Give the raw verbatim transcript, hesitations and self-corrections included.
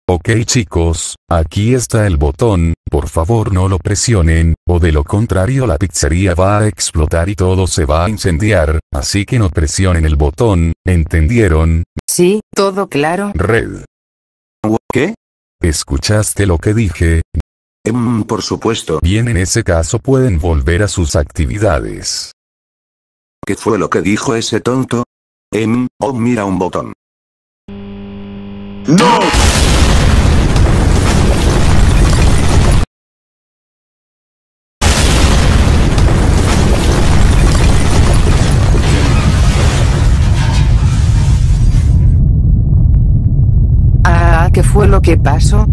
Ok chicos, aquí está el botón, por favor no lo presionen, o de lo contrario la pizzería va a explotar y todo se va a incendiar, así que no presionen el botón, ¿entendieron? Sí, todo claro. Red. ¿Qué? ¿Escuchaste lo que dije? Em, por supuesto. Bien, en ese caso pueden volver a sus actividades. ¿Qué fue lo que dijo ese tonto? Em, oh mira un botón. ¡No! Ah, ¿qué fue lo que pasó?